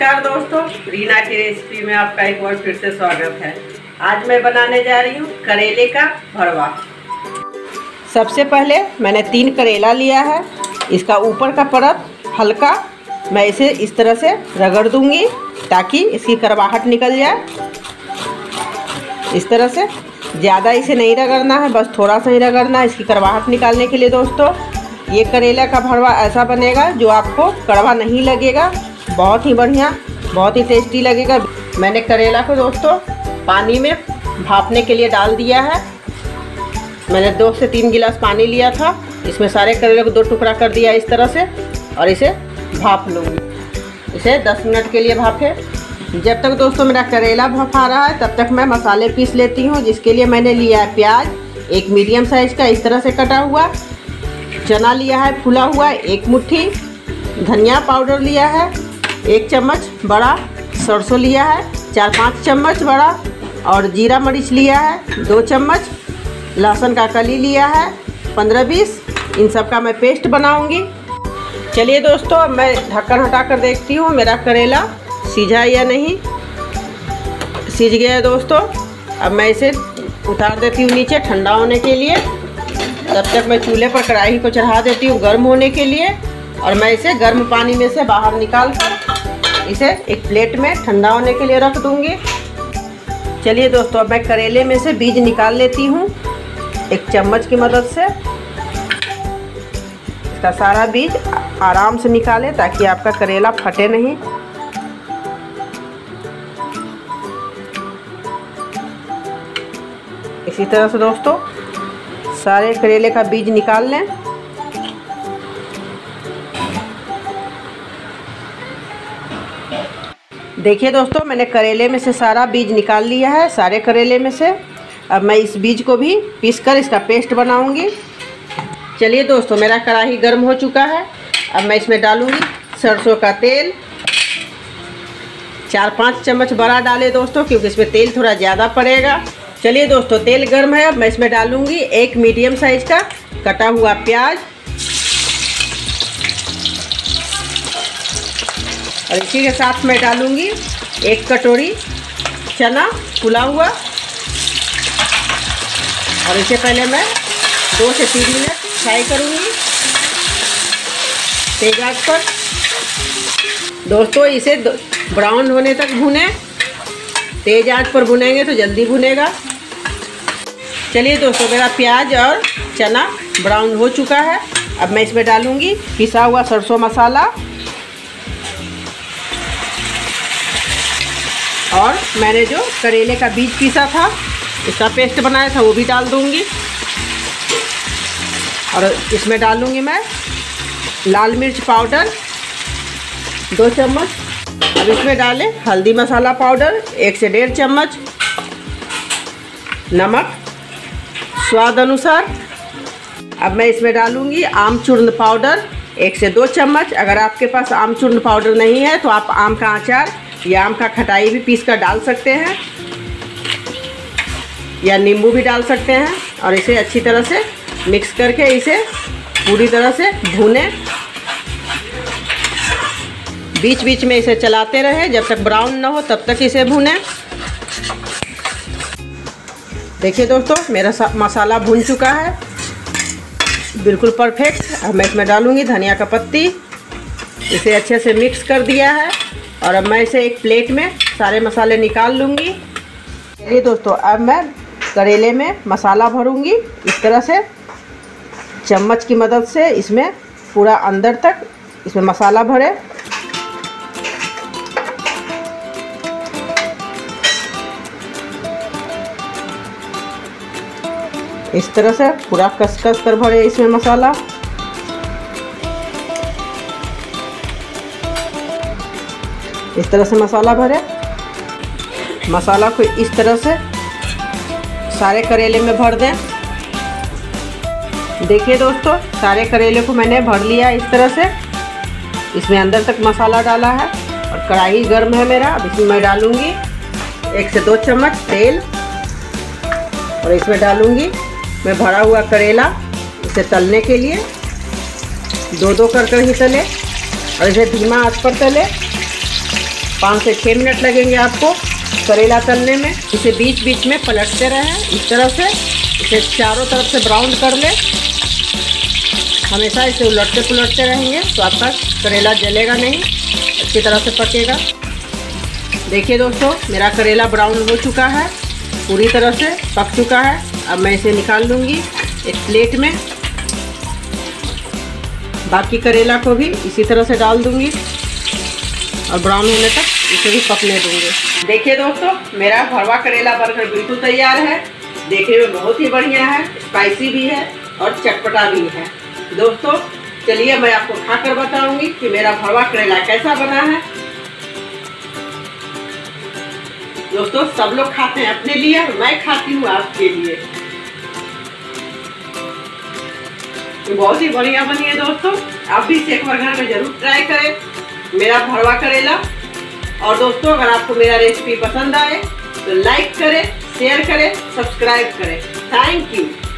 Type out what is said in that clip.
नमस्कार दोस्तों, रीना की रेसिपी में आपका एक बार फिर से स्वागत है। आज मैं बनाने जा रही हूँ करेले का भरवा। सबसे पहले मैंने 3 करेला लिया है। इसका ऊपर का परत हल्का मैं इसे इस तरह से रगड़ दूंगी ताकि इसकी कड़वाहट निकल जाए। इस तरह से ज़्यादा इसे नहीं रगड़ना है, बस थोड़ा सा ही रगड़ना है इसकी कड़वाहट निकालने के लिए। दोस्तों, ये करेला का भरवा ऐसा बनेगा जो आपको कड़वा नहीं लगेगा, बहुत ही बढ़िया, बहुत ही टेस्टी लगेगा। मैंने करेला को दोस्तों पानी में भापने के लिए डाल दिया है। मैंने 2 से 3 गिलास पानी लिया था। इसमें सारे करेले को 2 टुकड़ा कर दिया इस तरह से और इसे भाप लूँगी। इसे 10 मिनट के लिए भापे। जब तक दोस्तों मेरा करेला भापा रहा है तब तक मैं मसाले पीस लेती हूँ, जिसके लिए मैंने लिया है प्याज, एक मीडियम साइज़ का इस तरह से कटा हुआ, चना लिया है फुला हुआ 1 मुट्ठी, धनिया पाउडर लिया है 1 चम्मच बड़ा, सरसों लिया है 4-5 चम्मच बड़ा और जीरा मरीच लिया है 2 चम्मच, लहसुन का कली लिया है 15-20। इन सब का मैं पेस्ट बनाऊंगी। चलिए दोस्तों, अब मैं ढक्कन हटा कर देखती हूँ मेरा करेला सीझा या नहीं। सीझ गया है दोस्तों। अब मैं इसे उतार देती हूँ नीचे ठंडा होने के लिए। तब तक मैं चूल्हे पर कढ़ाई को चढ़ा देती हूँ गर्म होने के लिए और मैं इसे गर्म पानी में से बाहर निकाल कर इसे एक प्लेट में ठंडा होने के लिए रख दूँगी। चलिए दोस्तों, अब मैं करेले में से बीज निकाल लेती हूँ एक चम्मच की मदद से। इसका सारा बीज आराम से निकालें ताकि आपका करेला फटे नहीं। इसी तरह से दोस्तों सारे करेले का बीज निकाल लें। देखिए दोस्तों, मैंने करेले में से सारा बीज निकाल लिया है, सारे करेले में से। अब मैं इस बीज को भी पीसकर इसका पेस्ट बनाऊंगी। चलिए दोस्तों, मेरा कढ़ाई गर्म हो चुका है। अब मैं इसमें डालूंगी सरसों का तेल। 4-5 चम्मच बड़ा डाले दोस्तों, क्योंकि इसमें तेल थोड़ा ज़्यादा पड़ेगा। चलिए दोस्तों, तेल गर्म है। अब मैं इसमें डालूंगी 1 मीडियम साइज का कटा हुआ प्याज और इसी के साथ मैं डालूंगी 1 कटोरी चना फुला हुआ और इसे पहले मैं 2 से 3 मिनट फ्राई करूंगी तेज आंच पर। दोस्तों, इसे ब्राउन होने तक भुनें। तेज आंच पर भुनेंगे तो जल्दी भुनेगा। चलिए दोस्तों, मेरा प्याज और चना ब्राउन हो चुका है। अब मैं इसमें डालूंगी पिसा हुआ सरसों मसाला और मैंने जो करेले का बीज पीसा था, इसका पेस्ट बनाया था, वो भी डाल दूंगी। और इसमें डालूंगी मैं लाल मिर्च पाउडर 2 चम्मच। अब इसमें डालें हल्दी मसाला पाउडर 1 से 1.5 चम्मच, नमक स्वाद अनुसार। अब मैं इसमें डालूंगी आमचूर्ण पाउडर 1 से 2 चम्मच। अगर आपके पास आमचूर्ण पाउडर नहीं है तो आप आम का अचार या आम का खटाई भी पीस कर डाल सकते हैं या नींबू भी डाल सकते हैं। और इसे अच्छी तरह से मिक्स करके इसे पूरी तरह से भूनें। बीच बीच में इसे चलाते रहें जब तक ब्राउन ना हो, तब तक इसे भूनें। देखिए दोस्तों, मेरा मसाला भून चुका है बिल्कुल परफेक्ट। अब मैं इसमें डालूंगी धनिया का पत्ती। इसे अच्छे से मिक्स कर दिया है और अब मैं इसे एक प्लेट में सारे मसाले निकाल लूँगी। चलिए दोस्तों, अब मैं करेले में मसाला भरूंगी इस तरह से चम्मच की मदद से। इसमें पूरा अंदर तक इसमें मसाला भरे। इस तरह से पूरा कस कर भरे इसमें मसाला। इस तरह से मसाला भरे। मसाला को इस तरह से सारे करेले में भर दें। देखिए दोस्तों, सारे करेले को मैंने भर लिया इस तरह से। इसमें अंदर तक मसाला डाला है और कढ़ाई गर्म है मेरा। अब इसमें मैं डालूँगी 1 से 2 चम्मच तेल और इसमें डालूँगी मैं भरा हुआ करेला। इसे तलने के लिए 2-2 कर ही तले और इसे धीमा आंच पर तले। 5 से 6 मिनट लगेंगे आपको करेला तलने में। इसे बीच बीच में पलटते रहें इस तरह से, इसे चारों तरफ से ब्राउन कर ले। हमेशा इसे उलटते पुलटते रहेंगे तो आपका करेला जलेगा नहीं, अच्छी तरह से पकेगा। देखिए दोस्तों, मेरा करेला ब्राउन हो चुका है, पूरी तरह से पक चुका है। अब मैं इसे निकाल लूँगी एक प्लेट में। बाकी करेला को भी इसी तरह से डाल दूँगी और ब्राउन होने तक इसे भी पकने दूँगी। देखिए दोस्तों, मेरा भरवा करेला बनकर बिल्कुल तैयार है। देखने में बहुत ही बढ़िया है, स्पाइसी भी है और चटपटा भी है। दोस्तों चलिए मैं आपको खाकर बताऊंगी कि मेरा भरवा करेला कैसा बना है। दोस्तों सब लोग खाते हैं अपने लिए और मैं खाती हूँ आपके लिए। तो बहुत ही बढ़िया बनी है दोस्तों, आप भी इसे एक बार घर में जरूर ट्राई करें मेरा भरवा करेला। और दोस्तों अगर आपको मेरा रेसिपी पसंद आए तो लाइक करें, शेयर करें, सब्सक्राइब करें। Thank you.